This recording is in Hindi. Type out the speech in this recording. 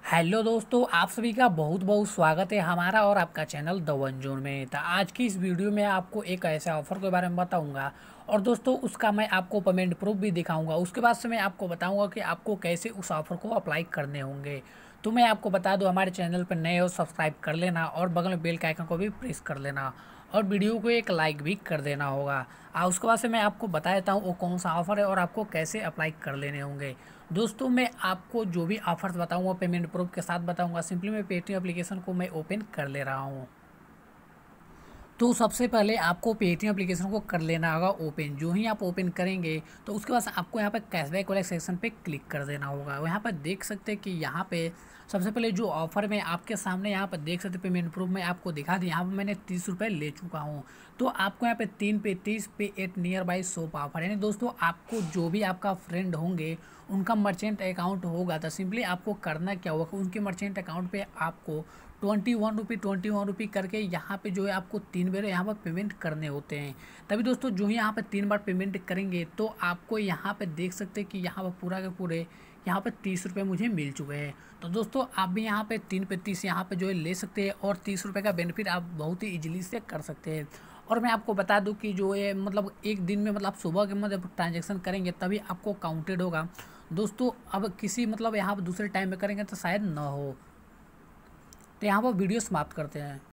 हेलो दोस्तों, आप सभी का बहुत बहुत स्वागत है हमारा और आपका चैनल द वन जोन में। तो आज की इस वीडियो में आपको एक ऐसे ऑफ़र के बारे में बताऊंगा और दोस्तों उसका मैं आपको पेमेंट प्रूफ भी दिखाऊंगा। उसके बाद से मैं आपको बताऊंगा कि आपको कैसे उस ऑफ़र को अप्लाई करने होंगे। तो मैं आपको बता दूं, हमारे चैनल पर नए हो सब्सक्राइब कर लेना और बगल में बेल के आइकन को भी प्रेस कर लेना और वीडियो को एक लाइक भी कर देना होगा। उसके बाद से मैं आपको बता देता हूँ वो कौन सा ऑफ़र है और आपको कैसे अप्लाई कर लेने होंगे। दोस्तों मैं आपको जो भी ऑफर्स बताऊंगा पेमेंट प्रूफ के साथ बताऊंगा। सिंपली मैं पेटीएम एप्लीकेशन को मैं ओपन कर ले रहा हूँ। तो सबसे पहले आपको पेटीएम एप्लीकेशन को कर लेना होगा ओपन। जो ही आप ओपन करेंगे तो उसके बाद आपको यहाँ पर कैशबैक वाले सेक्शन पे क्लिक कर देना होगा। यहाँ पर देख सकते हैं कि यहाँ पे सबसे पहले जो ऑफर में आपके सामने यहाँ पर देख सकते पेमेंट प्रूफ में आपको दिखा दी। यहाँ पर मैंने 30 रुपये ले चुका हूँ। तो आपको यहाँ पे 3 पे 30 पे 8 नियर बाई शॉप ऑफर, यानी दोस्तों आपको जो भी आपका फ्रेंड होंगे उनका मर्चेंट अकाउंट होगा तो सिंपली आपको करना क्या होगा कि उनके मर्चेंट अकाउंट पे आपको 21 रुपी करके यहाँ पे जो है आपको 3 बार यहाँ पर पेमेंट करने होते हैं। तभी दोस्तों जो ही यहाँ पर 3 बार पेमेंट करेंगे तो आपको यहाँ पे देख सकते हैं कि यहाँ पर पूरा के पूरे यहाँ पर 30 रुपये मुझे मिल चुके हैं। तो दोस्तों आप भी यहाँ पे 3 पे 30 यहाँ पे जो है ले सकते हैं और 30 रुपये का बेनिफिट आप बहुत ही ईजिली से कर सकते हैं। और मैं आपको बता दूं कि जो है मतलब एक दिन में मतलब आप सुबह के मतलब ट्रांजेक्शन करेंगे तभी आपको काउंटेड होगा। दोस्तों अब किसी मतलब यहाँ पर दूसरे टाइम में करेंगे तो शायद ना हो। तो यहाँ पर वीडियो समाप्त करते हैं।